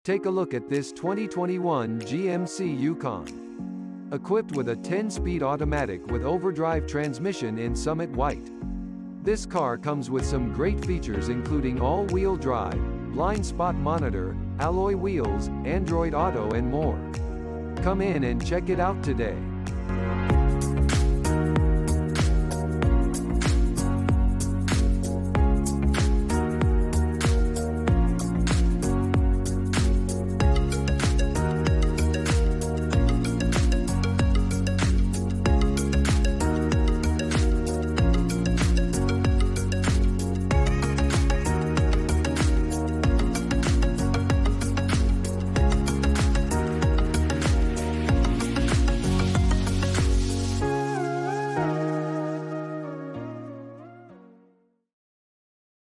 Take a look at this 2021 GMC Yukon. Equipped with a 10-speed automatic with overdrive transmission in Summit White. This car comes with some great features including all-wheel drive, blind spot monitor, alloy wheels, Android Auto and more. Come in and check it out today.